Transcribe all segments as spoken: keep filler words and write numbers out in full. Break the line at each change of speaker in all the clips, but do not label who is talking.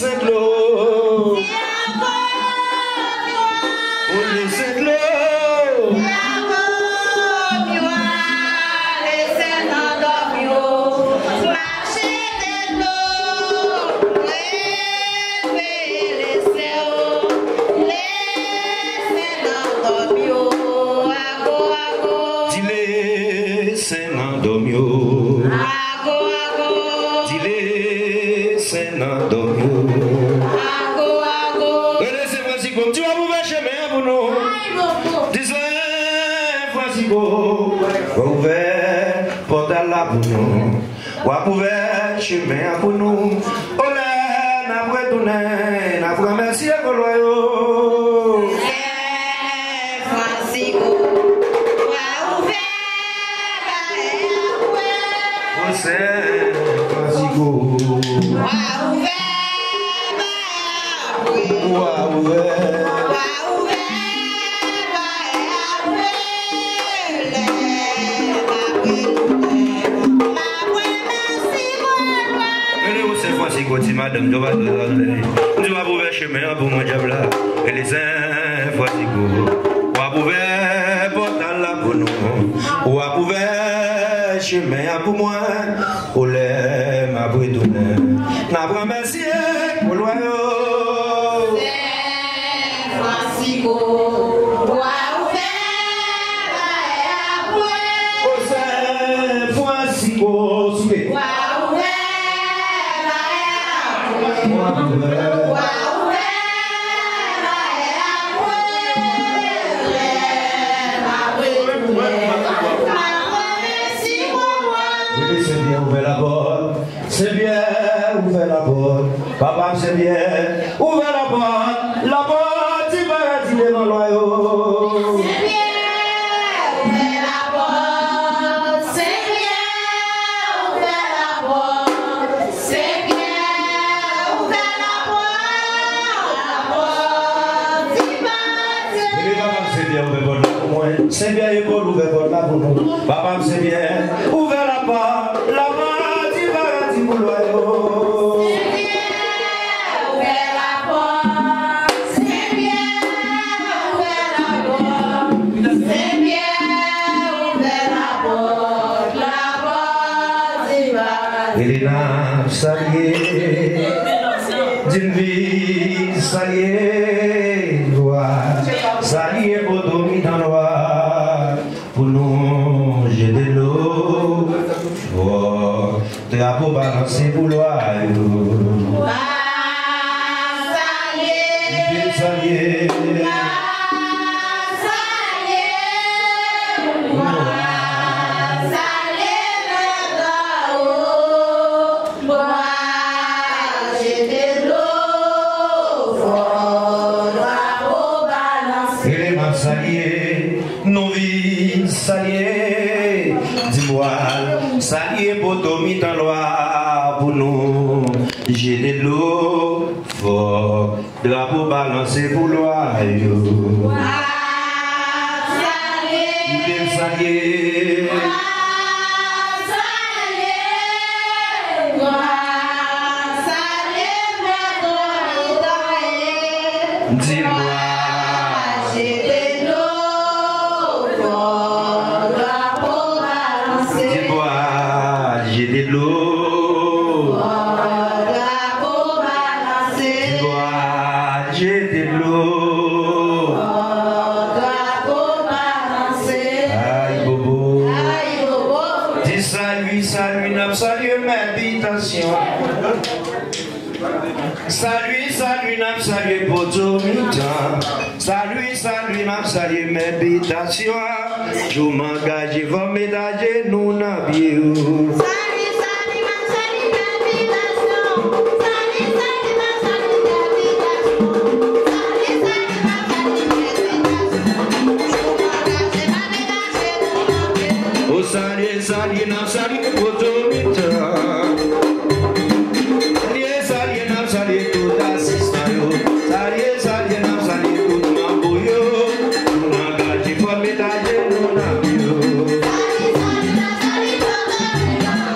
laisser de l'eau. On laisser de l'eau. Wa ouvert chemin pour nous. Olé, n'a pas tourné, n'a pas merci à Goloyo. Francisco, wa ouvert, Francisco, wa ouvert, wa ouvert. Si madame doit tu vas ouvrir chemin pour mon diable et les infos ou à ouvrir portal là pour nous ou à ouvrir chemin pour moi ou les ma bredouane n'a pas merci pour loyau Francisco ou à ouvrir Francisco c'est bien, ouvert la porte. Papa, c'est bien, ouvert la porte. La porte, tu vas dire dans l'oyau. C'est bien, ouvert la porte. C'est bien, ouvert la porte. C'est bien, ouvert la porte. La porte, tu vas dire. C'est bien, ouvert la porte. C'est bien, ouvert la porte. Papa, c'est bien, ouvert la porte. La porte. Elena salier, d'une vie salier, gloire, salier pour dormir dans noir, pour nous jeter de l'eau, oh, drapeau balancé pour l'oiseau. Salier, salier. Salier pour dormir dans l'oie pour nous, j'ai de l'eau fort, drapeau balancé pour l'oiseau. Salier, salier. Dis-moi. J'ai de l'eau, j'ai de l'eau, aïe bobo, dis salut, salut, n'a salué ma habitation. Salut, salut, n'a salué pour tout le temps. Salut, salut, n'a salué ma habitation. Je m'engage, je vais ménager nous n'a bien. Salut, salut, n'a salué pour tout le temps. Salut, salut, n'a salué tout assistant. Salut, salut, n'a salué tout mamboyo. Nous n'engagez pas médaille, nous n'avons.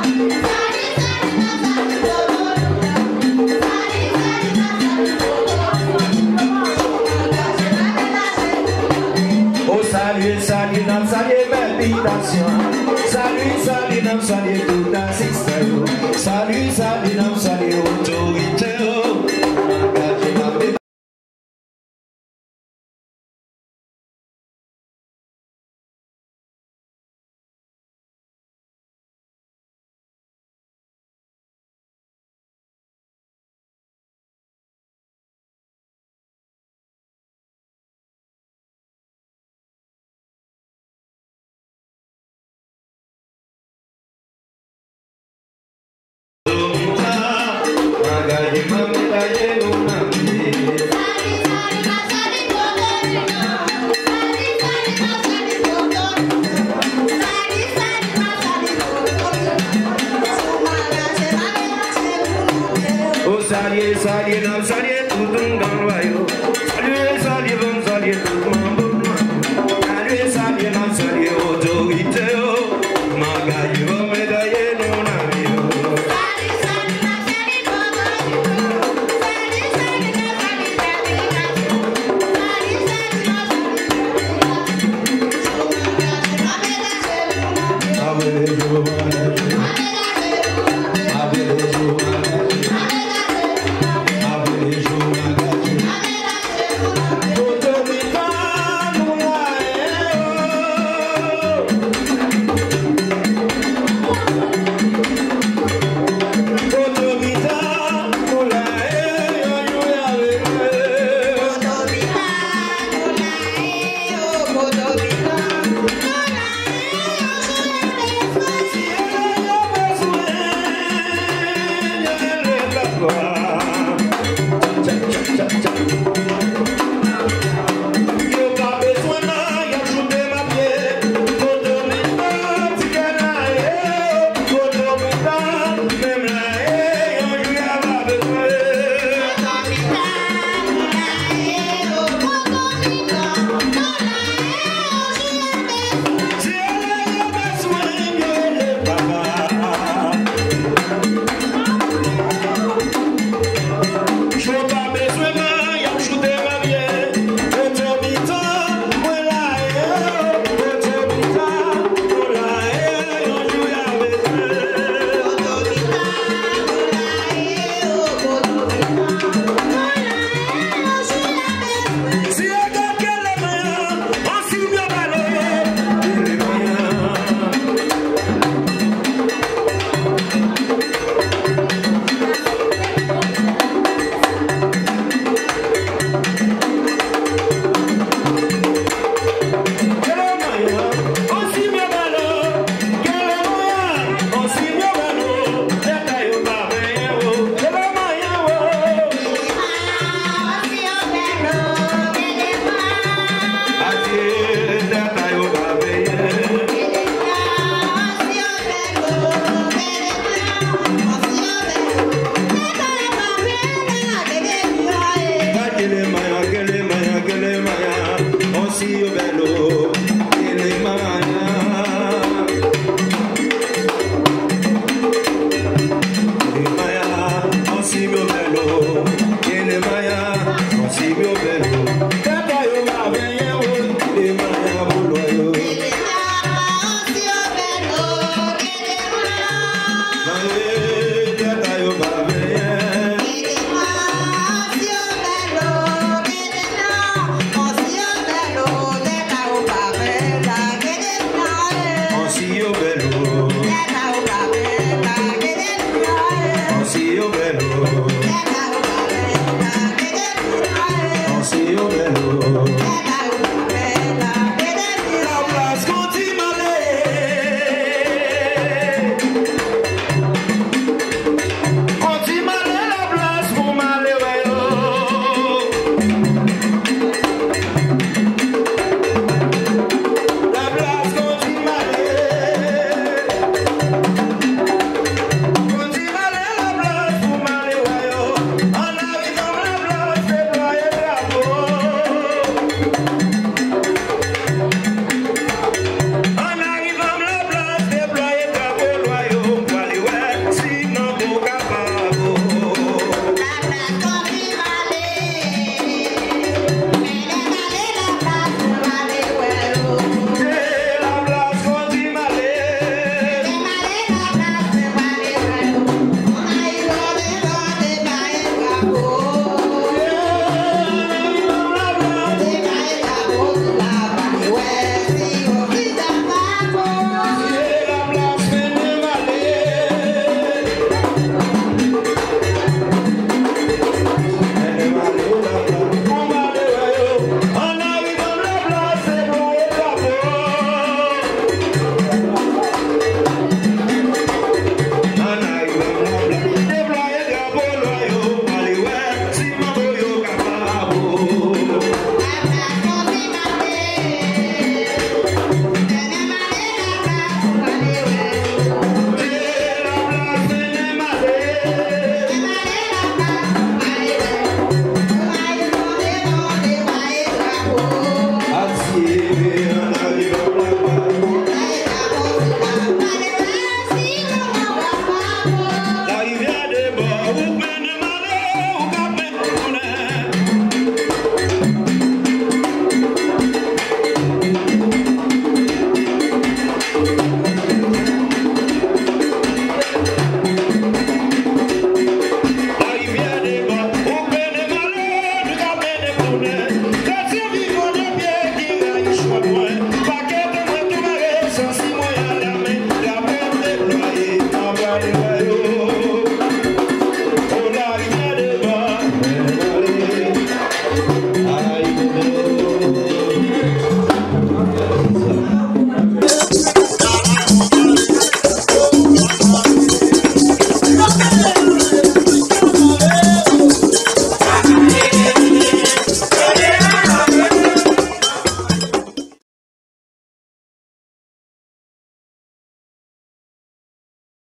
Salut, salut, salut, tout le monde, salut, salut, bon, salut, tout le monde.